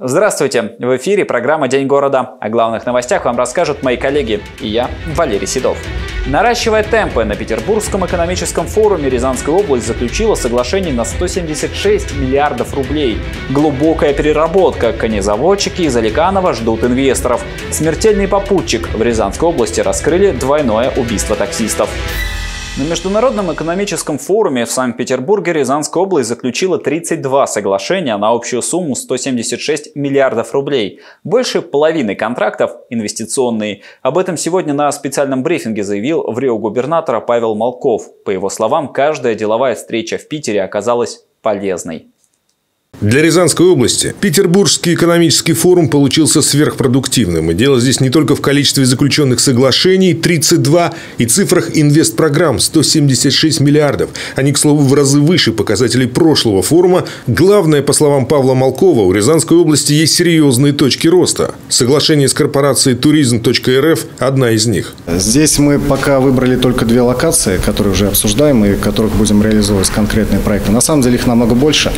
Здравствуйте! В эфире программа «День города». О главных новостях вам расскажут мои коллеги и я, Валерий Седов. Наращивая темпы, на Петербургском экономическом форуме Рязанская область заключила соглашение на 176 миллиардов рублей. Глубокая переработка. Конезаводчики из Аликанова ждут инвесторов. Смертельный попутчик. В Рязанской области раскрыли двойное убийство таксистов. На Международном экономическом форуме в Санкт-Петербурге Рязанская область заключила 32 соглашения на общую сумму 176 миллиардов рублей. Больше половины контрактов инвестиционные. Об этом сегодня на специальном брифинге заявил в Рио губернатор Павел Молков. По его словам, каждая деловая встреча в Питере оказалась полезной. Для Рязанской области Петербургский экономический форум получился сверхпродуктивным. И дело здесь не только в количестве заключенных соглашений – 32, и цифрах инвестпрограмм – 176 миллиардов. Они, к слову, в разы выше показателей прошлого форума. Главное, по словам Павла Молкова, у Рязанской области есть серьезные точки роста. Соглашение с корпорацией Tourism.rf – одна из них. Здесь мы пока выбрали только 2 локации, которые уже обсуждаем и в которых будем реализовывать конкретные проекты. На самом деле их намного больше.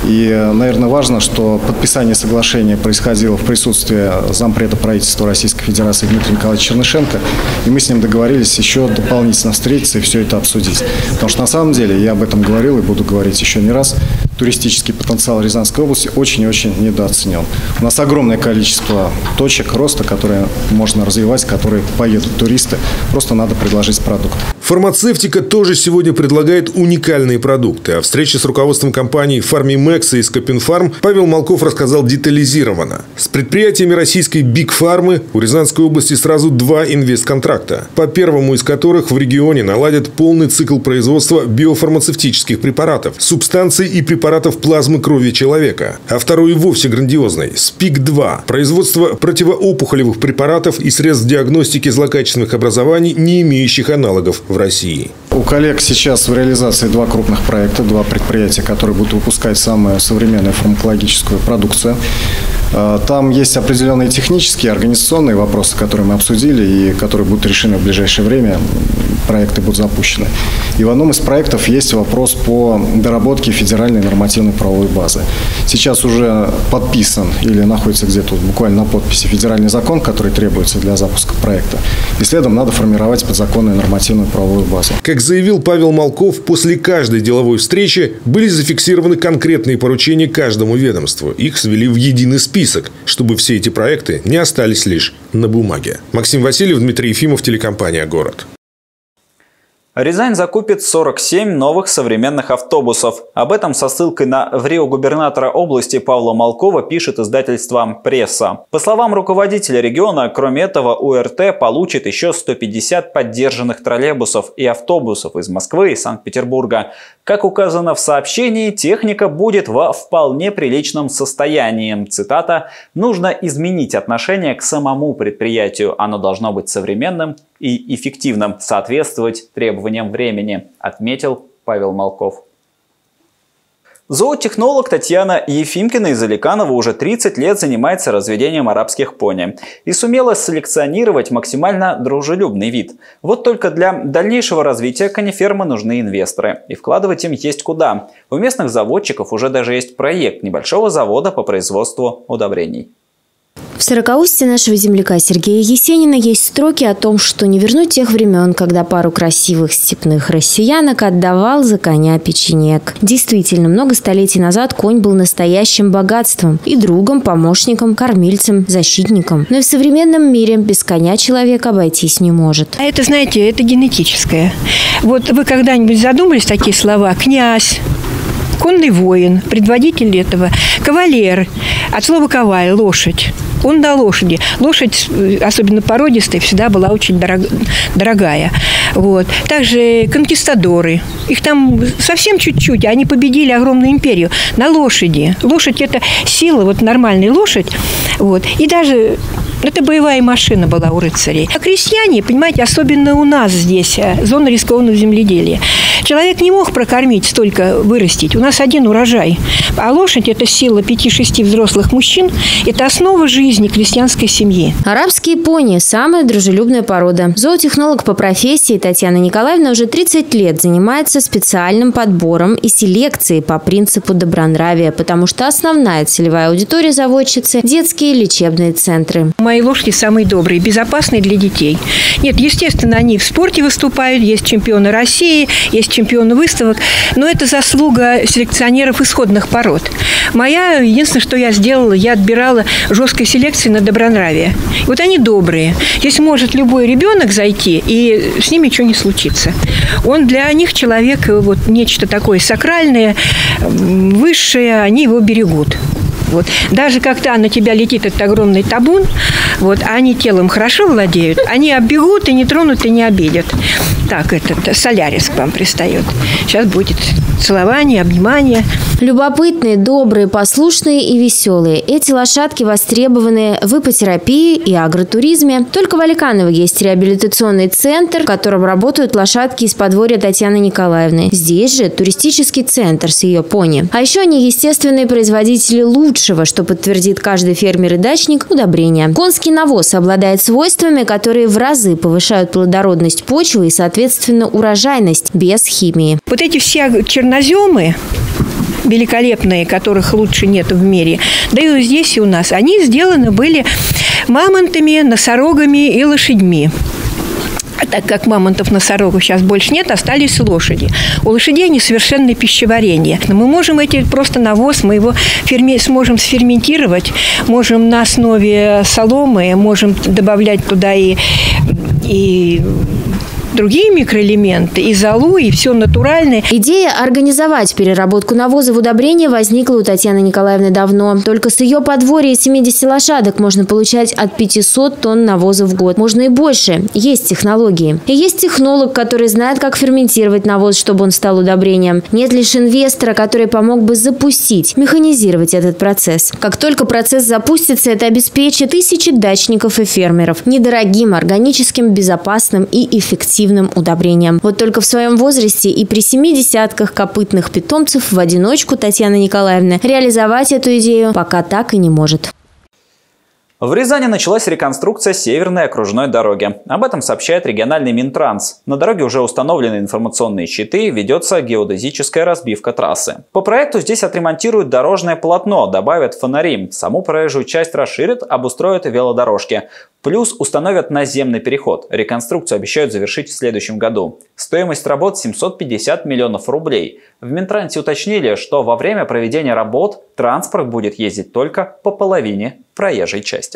И наверное, важно, что подписание соглашения происходило в присутствии зампреда правительства Российской Федерации Дмитрия Николаевича Чернышенко. И мы с ним договорились еще дополнительно встретиться и все это обсудить. Потому что на самом деле, я об этом говорил и буду говорить еще не раз, туристический потенциал Рязанской области очень и очень недооценен. У нас огромное количество точек роста, которые можно развивать, которые поедут туристы. Просто надо предложить продукт. Фармацевтика тоже сегодня предлагает уникальные продукты. О встрече с руководством компаний Фармимекс и Скопинфарм Павел Молков рассказал детализированно. С предприятиями российской Биг Фармы у Рязанской области сразу 2 инвестконтракта, по первому из которых в регионе наладят полный цикл производства биофармацевтических препаратов, субстанций и препаратов плазмы крови человека. А второй и вовсе грандиозный – СПИК-2 – производство противоопухолевых препаратов и средств диагностики злокачественных образований, не имеющих аналогов в России. У коллег сейчас в реализации 2 крупных проекта, 2 предприятия, которые будут выпускать самую современную фармакологическую продукцию. Там есть определенные технические, организационные вопросы, которые мы обсудили и которые будут решены в ближайшее время. Проекты будут запущены. И в одном из проектов есть вопрос по доработке федеральной нормативной правовой базы. Сейчас уже подписан или находится где-то буквально на подписи федеральный закон, который требуется для запуска проекта. И следом надо формировать подзаконную нормативную правовую базу. Как заявил Павел Молков, после каждой деловой встречи были зафиксированы конкретные поручения каждому ведомству. Их свели в единый список, чтобы все эти проекты не остались лишь на бумаге. Максим Васильев, Дмитрий Ефимов, телекомпания «Город». Рязань закупит 47 новых современных автобусов. Об этом со ссылкой на в Рио губернатора области Павла Молкова пишет издательство «Пресса». По словам руководителя региона, кроме этого, УРТ получит еще 150 поддержанных троллейбусов и автобусов из Москвы и Санкт-Петербурга. Как указано в сообщении, техника будет во вполне приличном состоянии. Цитата: «Нужно изменить отношение к самому предприятию. Оно должно быть современным и эффективным, соответствовать требованиям времени», отметил Павел Молков. Зоотехнолог Татьяна Ефимкина из Аликанова уже 30 лет занимается разведением арабских пони и сумела селекционировать максимально дружелюбный вид. Вот только для дальнейшего развития конифермы нужны инвесторы, и вкладывать им есть куда. У местных заводчиков уже даже есть проект небольшого завода по производству удобрений. В «Сорокаусте» нашего земляка Сергея Есенина есть строки о том, что не вернуть тех времен, когда пару красивых степных россиянок отдавал за коня печенек. Действительно, много столетий назад конь был настоящим богатством и другом, помощником, кормильцем, защитником. Но и в современном мире без коня человек обойтись не может. А это, знаете, это генетическое. Вот вы когда-нибудь задумались такие слова? Князь, конный воин, предводитель этого, кавалер, от слова «коваль» – лошадь. Он до лошади. Лошадь, особенно породистая, всегда была очень дорогая. Вот. Также конкистадоры. Их там совсем чуть-чуть. Они победили огромную империю на лошади. Лошадь – это сила, вот нормальная лошадь. Вот. И даже это боевая машина была у рыцарей. А крестьяне, понимаете, особенно у нас здесь, зона рискованного земледелия. Человек не мог прокормить столько, вырастить. У нас один урожай. А лошадь – это сила 5-6 взрослых мужчин. Это основа жизни крестьянской семьи. Арабские пони – самая дружелюбная порода. Зоотехнолог по профессии Татьяна Николаевна уже 30 лет занимается специальным подбором и селекцией по принципу добронравия, потому что основная целевая аудитория заводчицы – детские лечебные центры. Мои лошади самые добрые, безопасные для детей. Нет, естественно, они в спорте выступают, есть чемпионы России, есть чемпионы выставок, но это заслуга селекционеров исходных пород. Моя, единственное, что я сделала, я отбирала жесткой селекцией на добронравие. И вот они добрые. Здесь может любой ребенок зайти, и с ним ничего не случится. Он для них человек, вот нечто такое сакральное, высшее, они его берегут. Вот. Даже когда на тебя летит этот огромный табун, вот, а они телом хорошо владеют, они оббегут и не тронут, и не обидят. Так, этот Солярис к вам пристает. Сейчас будет целование, обнимание. Любопытные, добрые, послушные и веселые. Эти лошадки востребованы в иппотерапии и агротуризме. Только в Аликаново есть реабилитационный центр, в котором работают лошадки из подворья Татьяны Николаевны. Здесь же туристический центр с ее пони. А еще они естественные производители лучшего, что подтвердит каждый фермер и дачник, удобрения. Конский навоз обладает свойствами, которые в разы повышают плодородность почвы и, соответственно, урожайность без химии. Вот эти все черноземы великолепные, которых лучше нет в мире, да и здесь и у нас, они сделаны были мамонтами, носорогами и лошадьми. А так как мамонтов-носорогов сейчас больше нет, остались лошади. У лошадей они совершенное пищеварение. Мы можем просто навоз, мы его сможем сферментировать, можем на основе соломы, можем добавлять туда и другие микроэлементы, и золу, и все натуральное. Идея организовать переработку навоза в удобрения возникла у Татьяны Николаевны давно. Только с ее подворья из 70 лошадок можно получать от 500 тонн навоза в год. Можно и больше. Есть технологии. И есть технолог, который знает, как ферментировать навоз, чтобы он стал удобрением. Нет лишь инвестора, который помог бы запустить, механизировать этот процесс. Как только процесс запустится, это обеспечит тысячи дачников и фермеров недорогим, органическим, безопасным и эффективным удобрением. Вот только в своем возрасте и при 7 десятках копытных питомцев в одиночку Татьяна Николаевна реализовать эту идею пока так и не может. В Рязани началась реконструкция Северной окружной дороги. Об этом сообщает региональный Минтранс. На дороге уже установлены информационные щиты, ведется геодезическая разбивка трассы. По проекту здесь отремонтируют дорожное полотно, добавят фонари. Саму проезжую часть расширят, обустроят велодорожки. Плюс установят наземный переход. Реконструкцию обещают завершить в следующем году. Стоимость работ 750 миллионов рублей. В Минтрансе уточнили, что во время проведения работ транспорт будет ездить только по половине проезжей части.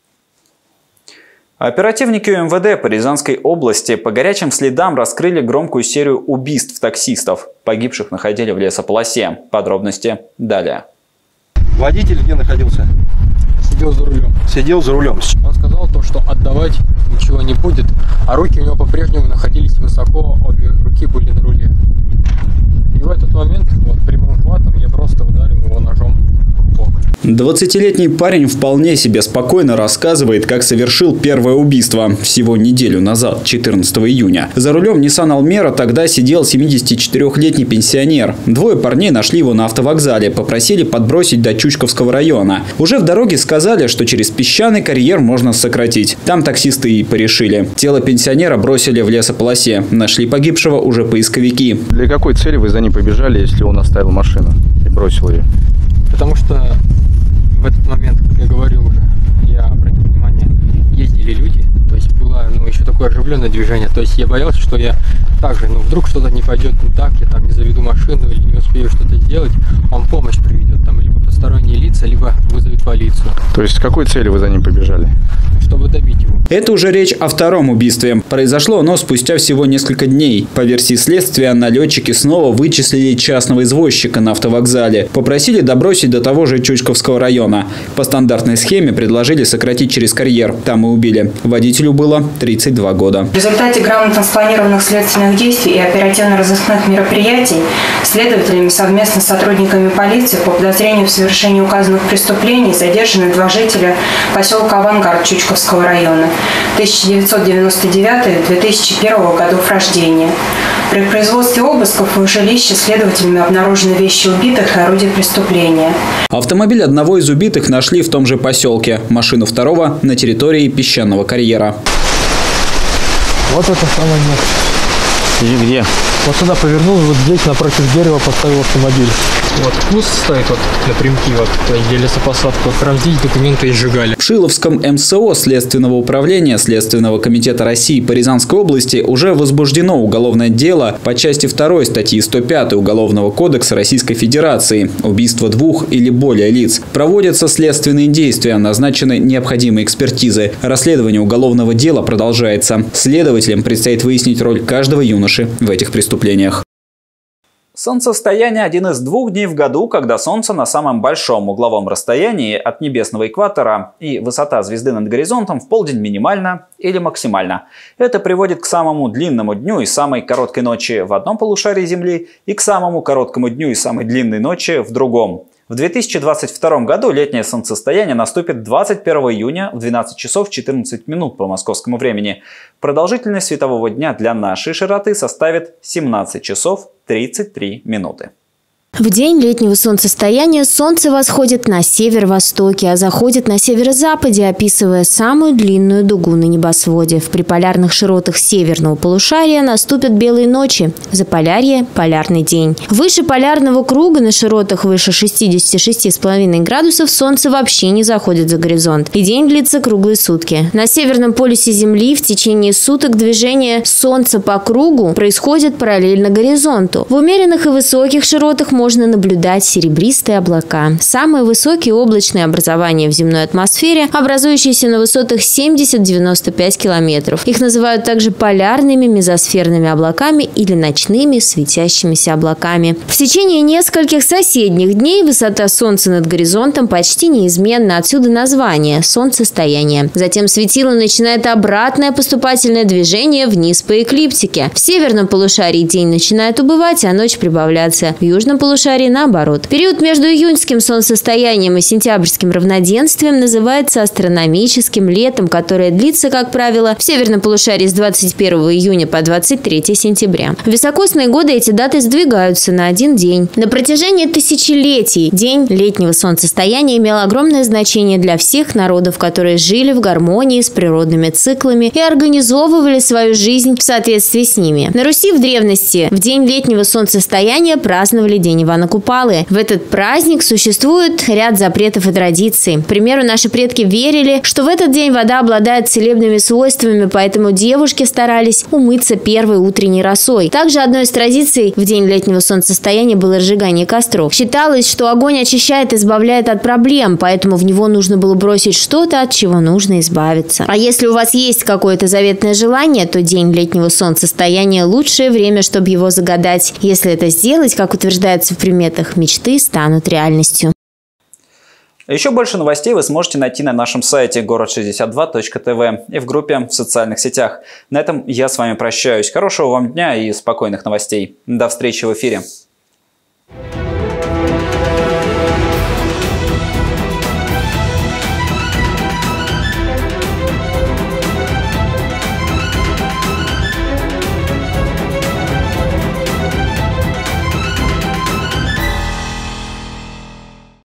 Оперативники УМВД по Рязанской области по горячим следам раскрыли громкую серию убийств таксистов. Погибших находили в лесополосе. Подробности далее. Водитель где находился? Сидел за рулем. Сидел за рулем. Он сказал то, что отдавать ничего не будет, а руки у него по-прежнему находились высоко, обе руки были на руле. И в этот момент прямым хватом я просто ударил его ножом в бок. 20-летний парень вполне себе спокойно рассказывает, как совершил первое убийство всего неделю назад, 14 июня. За рулем Nissan Almera тогда сидел 74-летний пенсионер. Двое парней нашли его на автовокзале, попросили подбросить до Чучковского района. Уже в дороге сказали, что через песчаный карьер можно сократить. Там таксисты и порешили. Тело пенсионера бросили в лесополосе. Нашли погибшего уже поисковики. Для какой цели вы за ним побежали, если он оставил машину и бросил ее? Потому что в этот момент, как я говорил уже, я обратил внимание, ездили люди, то есть было еще такое оживленное движение, то есть я боялся, что я также, вдруг что-то не пойдет не так, я там не заведу машину или не успею что-то сделать, он помощь приведет, там либо посторонние лица, либо вызовет полицию. То есть с какой целью вы за ним побежали? Чтобы добить его. Это уже речь о втором убийстве. Произошло оно спустя всего несколько дней. По версии следствия, налетчики снова вычислили частного извозчика на автовокзале. Попросили добросить до того же Чучковского района. По стандартной схеме предложили сократить через карьер. Там и убили. Водителю было 32 года. В результате грамотно спланированных следственных действий и оперативно-розыскных мероприятий следователями совместно с сотрудниками полиции по подозрению в совершении указанных преступлений задержаны два жителя поселка Авангард Чучковского Петергофского района, 1999-2001 годов рождения. При производстве обысков в жилище следователями обнаружены вещи убитых и орудия преступления. Автомобиль одного из убитых нашли в том же поселке, машину второго на территории песчаного карьера. Вот это самое место. И где? Вот сюда повернул, вот здесь напротив дерева поставил автомобиль. Вот куст стоит вот напрямки, вот где лесопосадка. Вот прям здесь документы и сжигали. В Шиловском МСО Следственного управления Следственного комитета России по Рязанской области уже возбуждено уголовное дело по части 2 статьи 105 Уголовного кодекса Российской Федерации «Убийство 2 или более лиц». Проводятся следственные действия, назначены необходимые экспертизы. Расследование уголовного дела продолжается. Следователям предстоит выяснить роль каждого юноши в этих преступлениях. Солнцестояние – один из 2 дней в году, когда Солнце на самом большом угловом расстоянии от небесного экватора, и высота звезды над горизонтом в полдень минимальна или максимальна. Это приводит к самому длинному дню и самой короткой ночи в одном полушарии Земли и к самому короткому дню и самой длинной ночи в другом. В 2022 году летнее солнцестояние наступит 21 июня в 12 часов 14 минут по московскому времени. Продолжительность светового дня для нашей широты составит 17 часов 33 минуты. В день летнего солнцестояния Солнце восходит на северо-востоке, а заходит на северо-западе, описывая самую длинную дугу на небосводе. В приполярных широтах северного полушария наступят белые ночи, заполярье – полярный день. Выше полярного круга на широтах выше 66,5 градусов Солнце вообще не заходит за горизонт, и день длится круглые сутки. На северном полюсе Земли в течение суток движение Солнца по кругу происходит параллельно горизонту. В умеренных и высоких широтах можно наблюдать серебристые облака. Самые высокие облачные образования в земной атмосфере, образующиеся на высотах 70-95 километров. Их называют также полярными мезосферными облаками или ночными светящимися облаками. В течение нескольких соседних дней высота Солнца над горизонтом почти неизменна, отсюда название – солнцестояние. Затем светило начинает обратное поступательное движение вниз по эклиптике. В северном полушарии день начинает убывать, а ночь прибавляться. В южном полушарии наоборот. Период между июньским солнцестоянием и сентябрьским равноденствием называется астрономическим летом, которое длится, как правило, в северном полушарии с 21 июня по 23 сентября. В високосные годы эти даты сдвигаются на один день. На протяжении тысячелетий день летнего солнцестояния имел огромное значение для всех народов, которые жили в гармонии с природными циклами и организовывали свою жизнь в соответствии с ними. На Руси в древности в день летнего солнцестояния праздновали День Ивана Купалы. В этот праздник существует ряд запретов и традиций. К примеру, наши предки верили, что в этот день вода обладает целебными свойствами, поэтому девушки старались умыться первой утренней росой. Также одной из традиций в день летнего солнцестояния было разжигание костров. Считалось, что огонь очищает и избавляет от проблем, поэтому в него нужно было бросить что-то, от чего нужно избавиться. А если у вас есть какое-то заветное желание, то день летнего солнцестояния – лучшее время, чтобы его загадать. Если это сделать, как утверждается в приметах, мечты станут реальностью. Еще больше новостей вы сможете найти на нашем сайте город62.тв и в группе в социальных сетях. На этом я с вами прощаюсь. Хорошего вам дня и спокойных новостей. До встречи в эфире.